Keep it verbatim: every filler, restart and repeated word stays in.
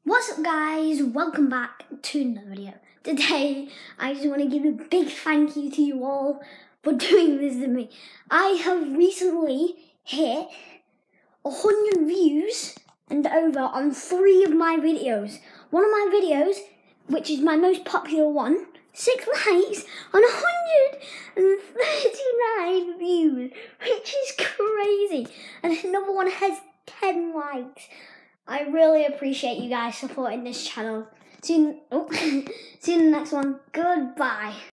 What's up guys, welcome back to another video. Today I just want to give a big thank you to you all for doing this to me. I have recently hit one hundred views and over on three of my videos. One of my videos, which is my most popular one, six likes on one hundred thirty-nine views, which is crazy. And another one has ten likes. I really appreciate you guys supporting this channel. See you, oh, see you in the next one. Goodbye.